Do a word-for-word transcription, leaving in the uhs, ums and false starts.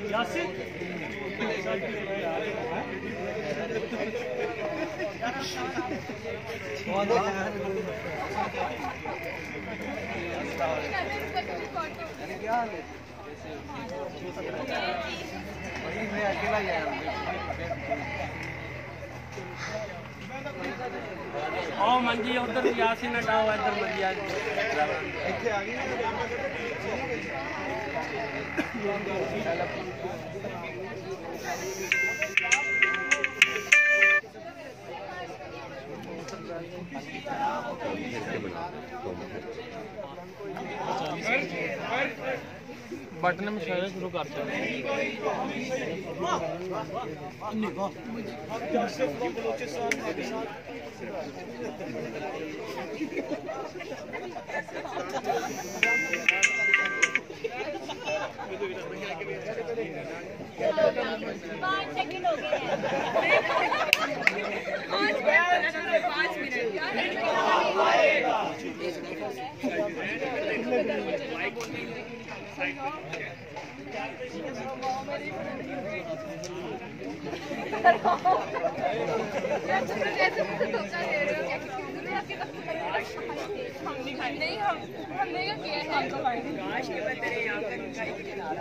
मैं अकेला ही आया आओ मंजी उधर यासीन हटाओ इधर मंजी इतने आ गई बटन में शायद शुरू कर सकते पाँच सेकंड हो गए पाँच मिनट नहीं हम हमने क्या किया है